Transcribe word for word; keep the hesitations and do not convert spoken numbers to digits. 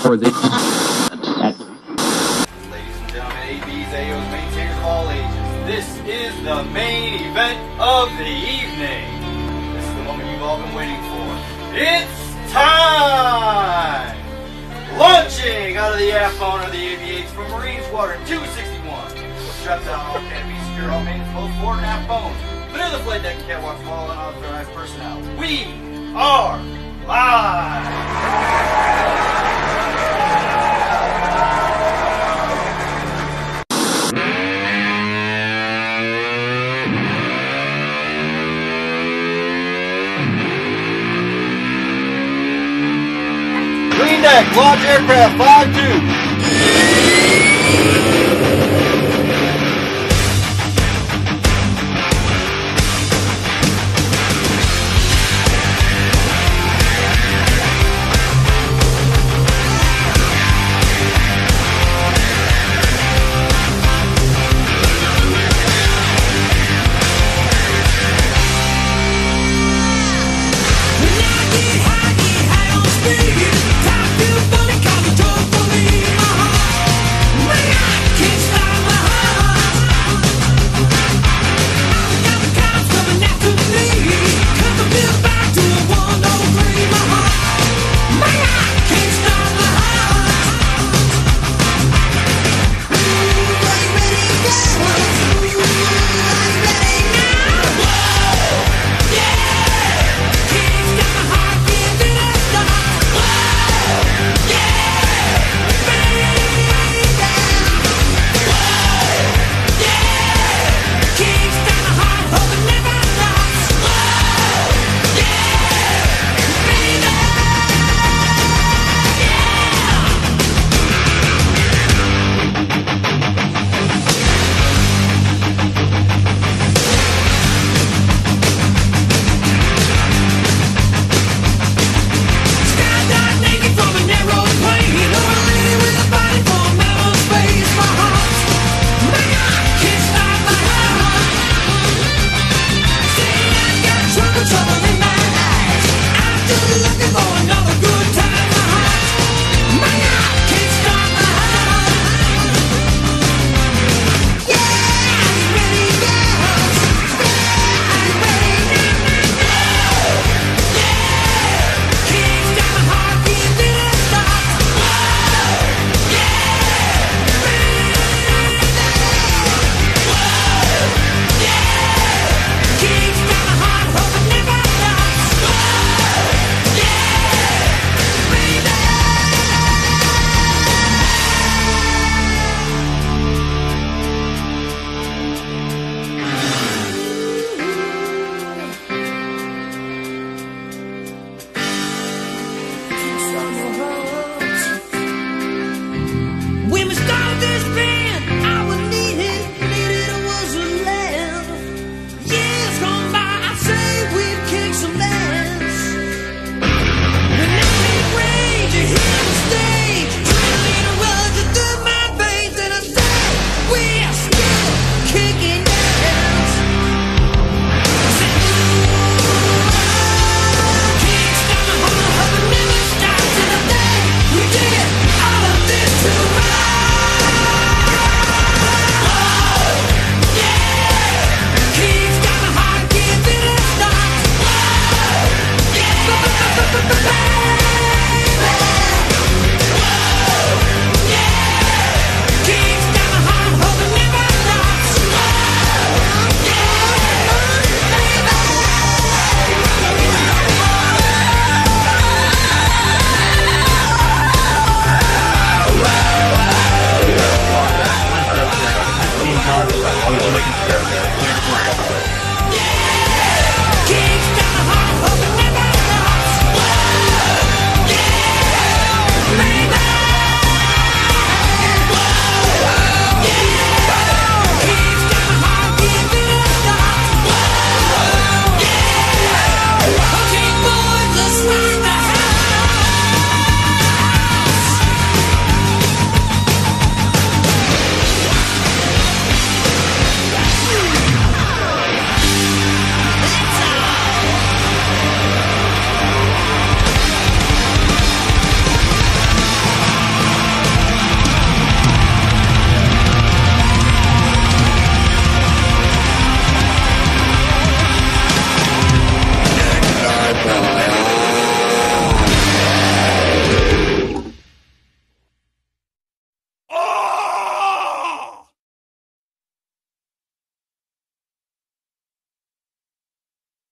For the Ladies and gentlemen, A Bs, A Os, maintainers of all ages, this is the main event of the evening. This is the moment you've all been waiting for. It's time! Launching out of the aft phone of the A V eights from Marine Squadron two sixty-one. Shuts down all canopy, secure all maintenance, both forward and aft phones. Clear the flight deck, catwalks, all unauthorized personnel. We are live! Green deck, launch aircraft, five two.